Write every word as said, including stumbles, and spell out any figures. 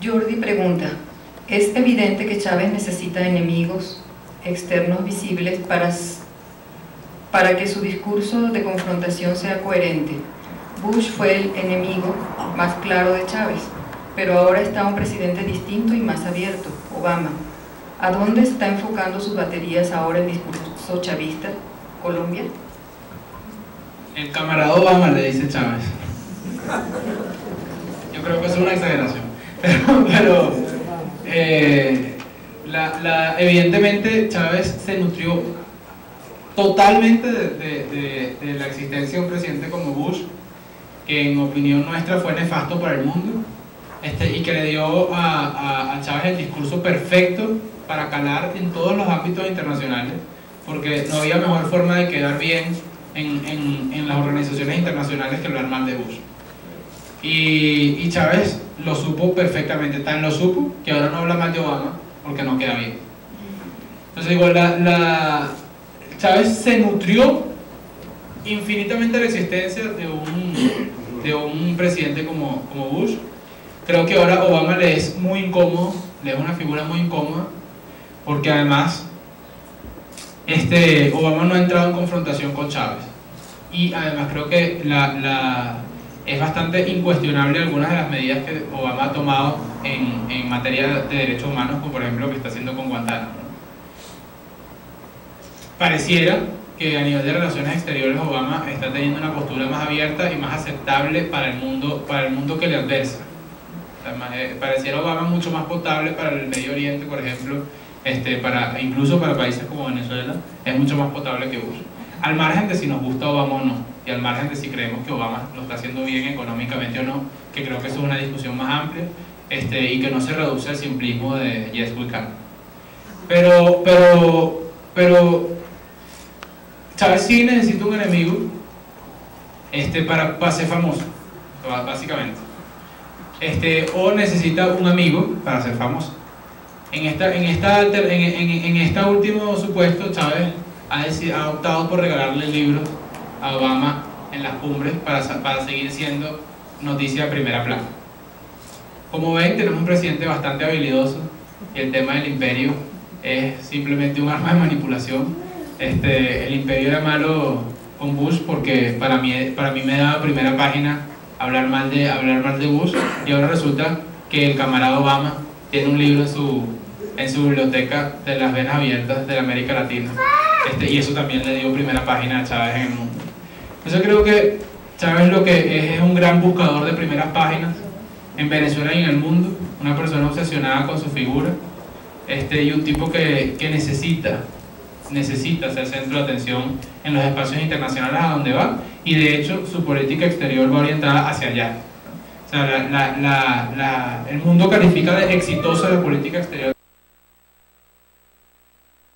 Jordi pregunta, ¿es evidente que Chávez necesita enemigos externos visibles para, para que su discurso de confrontación sea coherente? Bush fue el enemigo más claro de Chávez, pero ahora está un presidente distinto y más abierto, Obama. ¿A dónde está enfocando sus baterías ahora el discurso chavista? ¿Colombia? El camarada Obama, le dice Chávez. Yo creo que es una exageración. Pero, pero eh, la, la, evidentemente Chávez se nutrió totalmente de, de, de, de la existencia de un presidente como Bush, que en opinión nuestra fue nefasto para el mundo, este, y que le dio a, a, a Chávez el discurso perfecto para calar en todos los ámbitos internacionales, porque no había mejor forma de quedar bien en, en, en las organizaciones internacionales que hablar mal de Bush. Y, y Chávez lo supo perfectamente, tan lo supo que ahora no habla mal de Obama porque no queda bien. Entonces digo, la, la, Chávez se nutrió infinitamente de la existencia de un, de un presidente como, como Bush. Creo que ahora Obama le es muy incómodo, le es una figura muy incómoda, porque además este, Obama no ha entrado en confrontación con Chávez. Y además creo que la, la es bastante incuestionable algunas de las medidas que Obama ha tomado en, en materia de derechos humanos, como por ejemplo lo que está haciendo con Guantánamo. Pareciera que a nivel de relaciones exteriores Obama está teniendo una postura más abierta y más aceptable para el mundo, para el mundo que le adversa. Pareciera Obama mucho más potable para el Medio Oriente, por ejemplo, este, para, incluso para países como Venezuela, es mucho más potable que Bush. Al margen de si nos gusta Obama o no, y al margen de si creemos que Obama lo está haciendo bien económicamente o no, que creo que eso es una discusión más amplia, este, y que no se reduce al simplismo de yes we can. Pero, pero, pero Chávez sí necesita un enemigo este, para, para ser famoso, básicamente. Este, o necesita un amigo para ser famoso. En esta, en esta, en, en, en este último supuesto, Chávez ha, decidido, ha optado por regalarle libros a Obama en las cumbres para, para seguir siendo noticia de primera plana. Como ven, tenemos un presidente bastante habilidoso y el tema del imperio es simplemente un arma de manipulación. Este, el imperio era malo con Bush porque para mí, para mí me daba primera página hablar mal, de, hablar mal de Bush, y ahora resulta que el camarada Obama tiene un libro en su, en su biblioteca de las venas abiertas de la América Latina. Este, y eso también le dio primera página a Chávez en el mundo. Yo creo que Chávez lo que es, es un gran buscador de primeras páginas en Venezuela y en el mundo, una persona obsesionada con su figura, este, y un tipo que, que necesita, necesita ser centro de atención en los espacios internacionales a donde va, y de hecho su política exterior va orientada hacia allá. O sea, la, la, la, la, el mundo califica de exitosa la política exterior